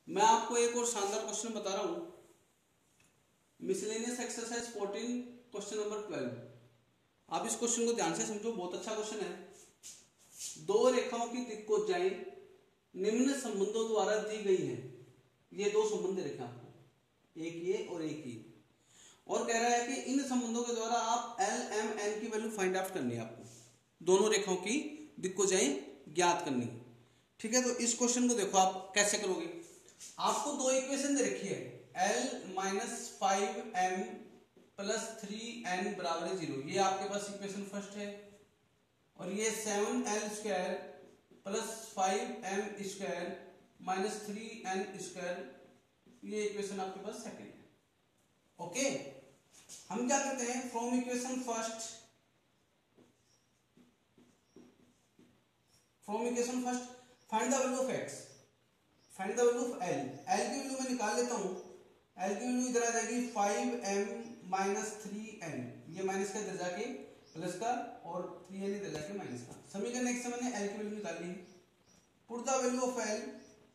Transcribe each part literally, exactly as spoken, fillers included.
मैं आपको एक और शानदार क्वेश्चन बता रहा हूं, miscellaneous exercise fourteen question number twelve. आप इस क्वेश्चन को ध्यान से समझो, बहुत अच्छा क्वेश्चन है। दो रेखाओं की दिक्कोजाएं निम्न संबंधों द्वारा दी गई है। ये दो संबंध रखे आपको, एक ये और एक ये, और कह रहा है कि इन संबंधों के द्वारा आप एल एम एन की वैल्यू फाइंड आउट करनी है। आपको दोनों रेखाओं की दिक्कोजाएं ज्ञात करनी है, ठीक है। तो इस क्वेश्चन को देखो आप कैसे करोगे। आपको दो इक्वेशन दे रखी है, L minus five M plus three N बराबर जीरो। ये आपके पास इक्वेशन फर्स्ट है। और ये seven L square plus five M square minus three N square, ये इक्वेशन आपके पास सेकंड है। ओके, हम क्या करते हैं, from equation first from equation first find the value of X, find the value of L. L की value मैं निकाल लेता हूं। एल की वैल्यू इधर आ जाएगी five M minus three N, ये माइनस का इधर जाके प्लस का, और थ्री एन इधर जाके माइनस का। समीकरण एक से मैंने एल की वैल्यू निकाल ली। Put the value of L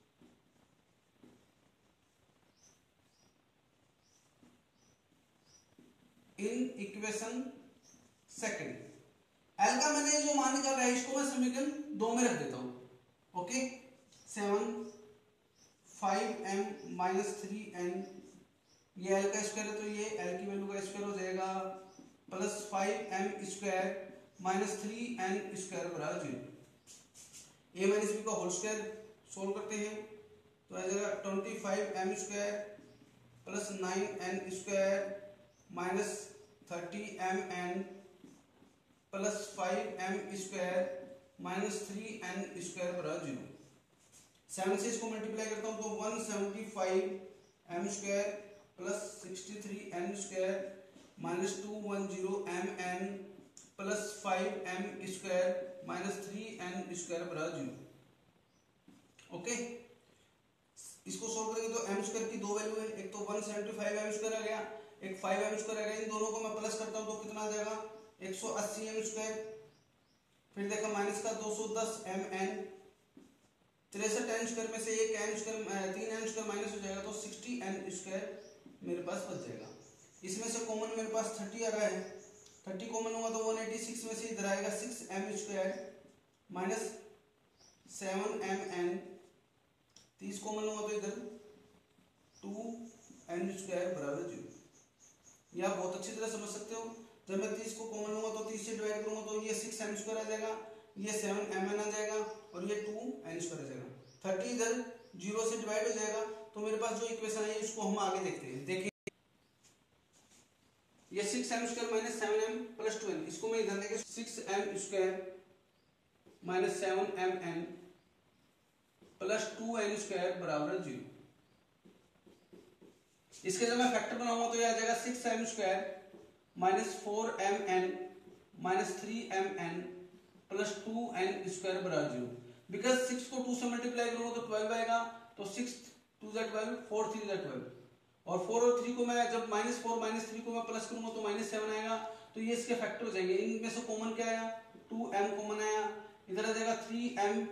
in equation second. L का मैंने जो मान निकाला है, इसको मैं समीकरण दो में रख देता हूं। Okay, seven five M minus three N, ये एल का स्क्वायर है तो ये एल की वैल्यू का स्क्वायर हो जाएगा, plus five M square minus three N square बराबर जीरो। ए माइनस बी का होल स्क्वायर सोल्व करते हैं तो आ जाएगा twenty five M square plus nine N square minus thirty M N plus five M square minus three N square बराबर zero. Seven से इसको मल्टीप्लाई करता हूं तो one seventy five M square plus sixty three N square minus two one zero M N plus five M square minus three N square बराबर zero. Okay, इसको solve करेंगे तो एम स्क्वायर की दो वैल्यू है, एक तो one seventy five M square आ गया, एक फाइव एम स्क्वायर आ गया। इन दोनों को मैं प्लस करता हूं तो कितना आ जाएगा, एक सौ अस्सी एम स्क्वायर। फिर देखा माइनस का दो सौ दस एम एन, तिरसठ एन स्क्वायर में से एक एन स्क्वायर तीन एन स्क्वायर माइनस हो जाएगा तो सिक्सटी एन स्क्वायर मेरे पास बच जाएगा। इसमें से कॉमन मेरे पास थर्टी आ रहा है, थर्टी कॉमन होगा तो वन एटी सिक्स में से इधर आएगा six M square minus seven M N, तीस कॉमन होगा तो इधर टू एन स्क्वायर बराबर जीरो। ये आप बहुत अच्छी तरह समझ सकते हो। जब मैं तीस को कॉमन लूंगा तो तीस से डिवाइड करूंगा तो ये सिक्स एम स्क्वायर आ जाएगा, ये सेवन एम एन आ जाएगा और ये टू एन स्क्वायर आ जाएगा। थर्टी इधर जीरो से डिवाइड हो जाएगा तो मेरे पास जो इक्वेशन है इसको हम आगे देखते हैं। देखिए ये six M square minus seven M plus two N, इसको मैं इधर लेके six M square minus seven M N plus two N square बराबर जीरो। इसके जब मैं फैक्टर बनाऊंगा तो ये आ जाएगा six M square minus four M N minus three M N plus two N square बराबर जीरो। बिकॉज सिक्स को टू से मल्टीप्लाई करूंगा तो ट्वेल्व आएगा, तो सिक्स टू जा ट्वेल्व, फोर थ्री जा ट्वेल्व, और फोर और थ्री को मैं जब माइनस फोर माइनस थ्री को मैं प्लस करूंगा तो माइनस सेवन आएगा, तो ये इसके फैक्टर हो जाएंगे। इनमें से कॉमन क्या आया, टू एम कॉमन आया, इधर आ जाएगा three M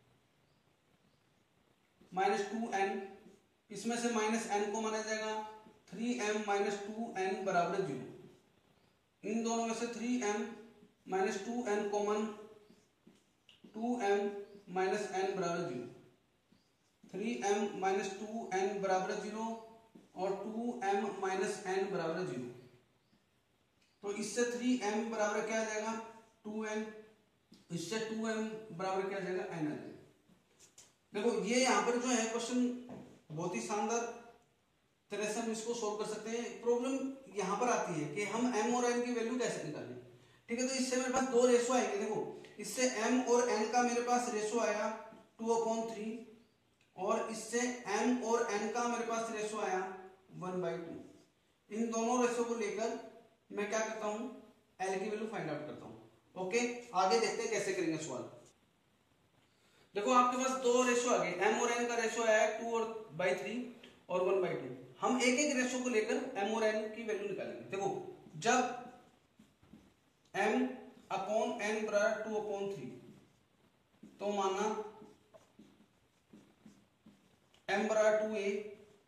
minus two N, इसमें से माइनस एन कॉमन आ जाएगा, three M minus two N बराबर जीरो। इन दोनों में से three M minus two N common, two M minus N बराबर zero, three M minus two N बराबर जीरो और टू एम माइनस एन बराबर जीरो। तो इससे थ्री एम बराबर क्या आ जाएगा, टू एन, इससे टू एम बराबर क्या आ जाएगा, एन आ जाएगा। देखो ये यहाँ पर जो है क्वेश्चन बहुत ही शानदार तरह से हम इसको सोल्व कर सकते हैं। प्रॉब्लम यहाँ पर आती है कि हम m और n की वैल्यू कैसे निकालें, ठीक है। तो इससे मेरे पास दो रेशो आएंगे। देखो इससे m और n का मेरे पास रेशो आया टू अपॉन थ्री, और इससे m और n का मेरे पास रेशो आया वन बाई टू। इन दोनों रेशो को लेकर मैं क्या करता हूँ, l की वैल्यू फाइंड आउट करता हूँ। ओके, आगे देखते हैं कैसे करेंगे सवाल। देखो आपके पास दो रेशो आ गए, m और n का रेशो आया है टू और बाई थ्री और वन बाई टू। हम एक एक रेशो को लेकर m और n की वैल्यू निकालेंगे। देखो जब m अपॉन n बराबर टू अपॉन थ्री तो माना एम बराबर टू ए,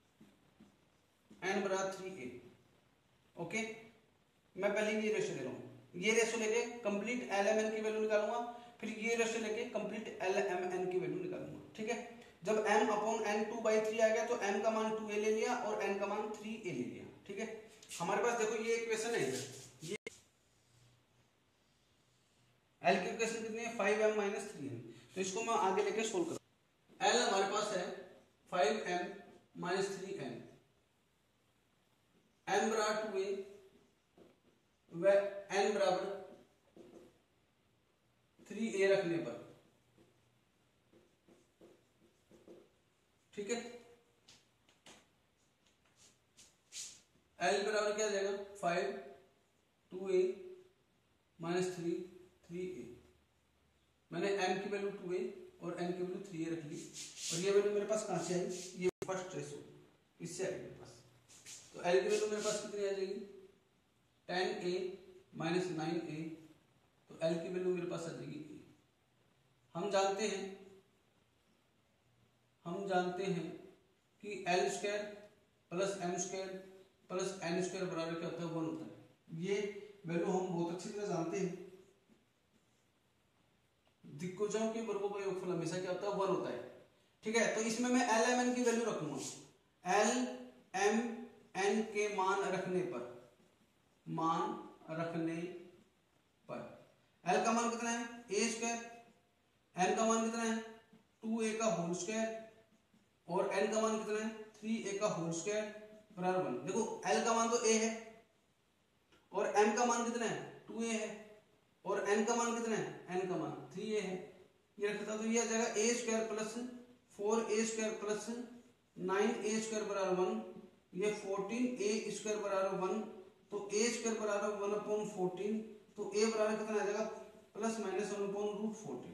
एन बराबर थ्री ए। ओके, मैं पहले ये रेशो ले रहा हूँ, ये रेशो लेके कंप्लीट एल एम एन की वैल्यू निकालूंगा, फिर ये रेशो लेके कंप्लीट एल एम एन की वैल्यू निकालूंगा। ठीक है, जब m upon N two by three आ गया तो m का मान टू ए ले लिया और n का मान थ्री ए ले लिया। ठीक है, हमारे पास देखो ये इक्वेशन है, ये l की इक्वेशन कितनी है, five M minus three N. तो इसको मैं आगे लेके सोल्व करूँ। l हमारे पास है five M minus three N, m बराबर टू ए व n बराबर थ्री ए रखने पर। ठीक है, L बराबर क्या आ जाएगा, five two a minus three three a. मैंने m की वैल्यू टू ए और n की वैल्यू थ्री ए रख ली, और ये वैल्यू मेरे पास कहां से आई, ये फर्स्ट रेशो इससे आई मेरे पास। तो L की वैल्यू मेरे पास कितनी आ जाएगी, ten a minus nine a. तो L की वैल्यू मेरे पास आ जाएगी ए। हम जानते हैं हम जानते हैं कि l square plus m square plus n square बराबर क्या होता है, वन होता है। ये वैल्यू हम बहुत अच्छी तरह जानते हैं। दिक्कोजों के वर्गों का योगफल हमेशा क्या होता है, वन होता है। ठीक है, तो इसमें मैं एल एम एन की वैल्यू रखूंगा। एल एम एन के मान रखने पर मान रखने पर एल का मान कितना है, ए स्क्वायर, एन का मान कितना है, टू ए का होल स्क्वायर, और n का मान कितना है, थ्री ए का होल स्क्वायर बराबर वन। देखो l का मान तो a है और m का मान कितना है, टू ए है, और n का मान कितना है, n का मान थ्री ए है। ये रखता तो ये आ जाएगा a square plus four a square plus nine a square बराबर वन, ये फोर्टीन ए स्क्वायर बराबर वन। तो a स्क्वायर बराबर वन अपॉन फोर्टीन, तो a बराबर कितना आ जाएगा, plus minus one upon root fourteen.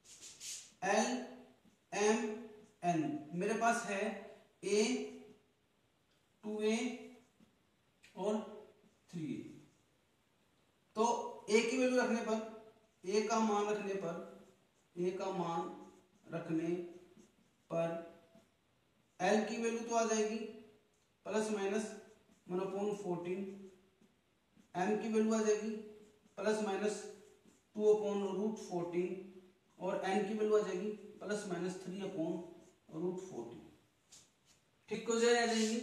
L M n मेरे पास है a, टू ए और थ्री ए। तो a की वैल्यू रखने पर, a का मान रखने पर a का मान रखने पर l की वैल्यू तो आ जाएगी plus minus one upon fourteen, m की वैल्यू आ जाएगी plus minus two upon root fourteen, और n की वैल्यू आ जाएगी plus minus three upon root fourteen. ठीक हो जाएगी।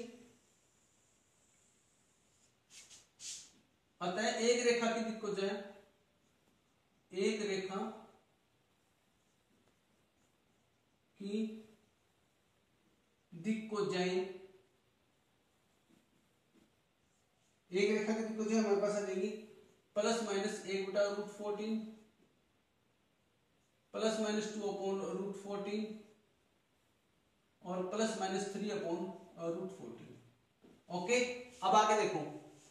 अतः एक रेखा की दिक्कत है, एक रेखा की दिक्कोजाएं, एक रेखा की दिक्कोजाएं हमारे पास आ जाएगी प्लस माइनस एक बटा root fourteen plus minus two upon root fourteen और plus minus three upon root fourteen. Okay, अब आगे देखो,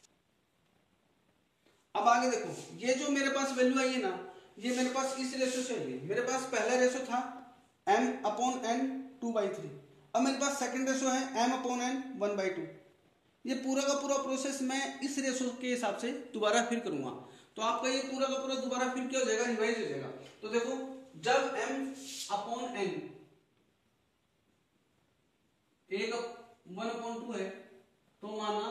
अब आगे देखो, ये जो मेरे पास वैल्यू आई है ना, ये मेरे पास इस रेशो से आई है। मेरे पास पहला रेशो था m upon n two by three, अब मेरे पास सेकंड रेशो है m upon n one by two. ये पूरा का पूरा प्रोसेस मैं इस रेशो के हिसाब से दोबारा फिर करूंगा, तो आपका ये पूरा का पूरा दोबारा फिर क्या हो जाएगा, रिवाइज हो जाएगा। तो देखो, जब m अपॉन n एक वन अपॉन टू है, तो माना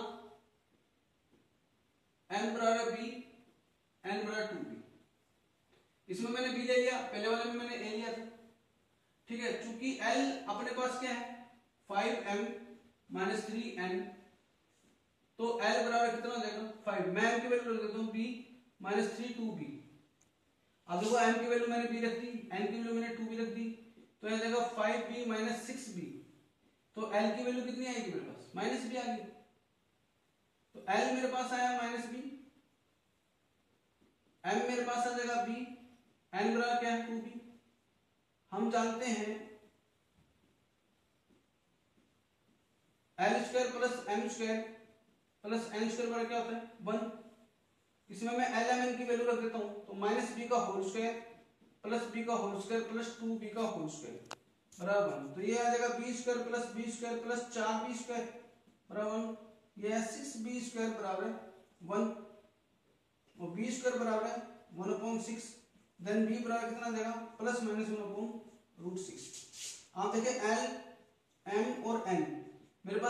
n बराबर b, n बराबर टू b। इसमें मैंने b ले लिया, पहले वाले में मैंने a लिया था। ठीक है, चूंकि l अपने पास क्या है, five M minus three N, तो l बराबर कितना हो जाएगा, फाइव। मैं m की वैल्यू रख देता हूँ b minus three two b. अब देखो m की वैल्यू मैंने b रख दी, n की वैल्यू मैंने टू बी रख दी, तो यह जाएगा five b minus six b. तो l की वैल्यू कितनी आएगी मेरे पास, माइनस बी आ गई। तो l मेरे पास आया माइनस बी, m मेरे पास आ जाएगा b, n बराबर क्या है, टू बी। हम जानते हैं l square plus m square plus n square बराबर क्या होता है, वन। इसमें मैं एल एम एन की वैल्यू रख देता हूं, तो माइनस बी का होल स्क्वायर प्लस बी का whole square plus two b का होल स्क्वायर बराबर वन। तो ये आ जाएगा b square plus b square plus चार बी स्क्वायर बराबर वन। ये है सिक्स बी स्क्वायर बराबर वन, और बी स्क्वायर बराबर है one upon six. Then b बराबर कितना देगा, plus minus one upon root six. आप देखें एल एम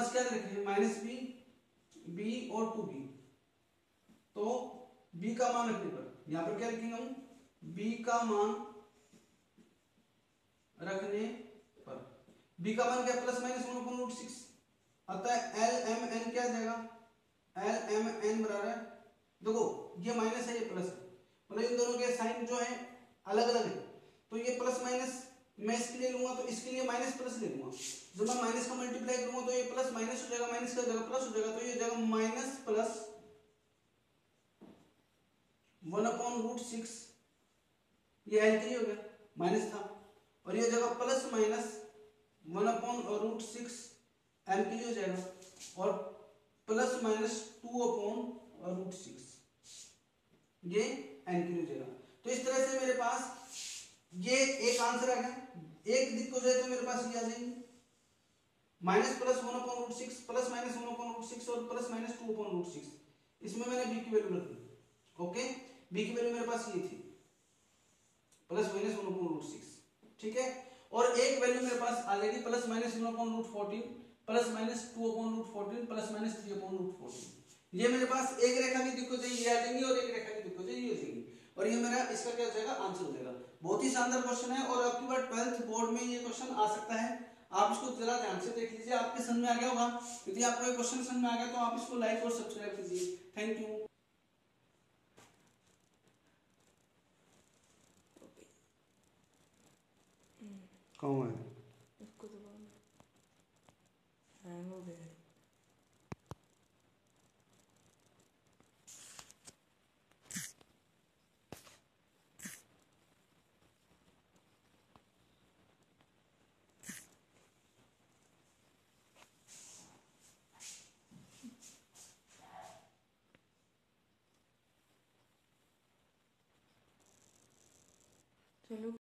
पास क्या लिखे माइनस बी, बी और टू बी। तो b का मान रखने पर यहां पर क्या लिखेंगे हम, b का मान रखने पर b का मान क्या plus minus one upon root six, अतः एल एम एन क्या आ जाएगा, एल एम एन बराबर है, देखो ये माइनस है ये प्लस है, मतलब इन दोनों के साइन जो है अलग अलग है, तो ये प्लस माइनस मैं इसके लिए लूंगा तो इसके लिए माइनस प्लस ले लूंगा, जब मैं माइनस का मल्टीप्लाई करूंगा तो ये प्लस माइनस हो जाएगा, माइनस का जगह प्लस हो जाएगा, तो ये जगह minus plus one upon root six, ये एल के लिए हो गया माइनस था, और ये जगह plus minus one upon root six m के लिए हो जाएगा, और plus minus two upon root six ये एन के लिए हो जाएगा। तो इस तरह से मेरे पास ये एक आंसर आ गया, एक दिक्कत हो जाए तो मेरे पास ये आ जाएंगे minus plus one upon root six, plus minus one upon root six और plus minus two upon root six, इसमें मैंने बी की वैल्यू रख दी। ओके, बी की वैल्यू मेरे पास ये थी plus minus one upon root six, ठीक है, और एक वैल्यू मेरे पास आ जाएगी plus minus one upon root fourteen, plus minus two upon root fourteen, plus minus three upon root fourteen. ये मेरे पास एक रेखा की दिक्कत है ये आ जाएंगी, और एक रेखा की दिक्कत है ये हो जाएगी, और ये मेरा इसका क्या हो जाएगा आंसर हो जाएगा। बहुत ही शानदार क्वेश्चन है, और आपकी बार ट्वेल्थ बोर्ड में ये क्वेश्चन आ सकता है, आप इसको जरा ध्यान से देख लीजिए, आपके समझ में आ गया होगा। यदि आपको ये क्वेश्चन समझ में आ गया तो आप इसको लाइक और सब्सक्राइब कीजिए। Thank you. कौन है इसको तो हैंग हो गया है। चलो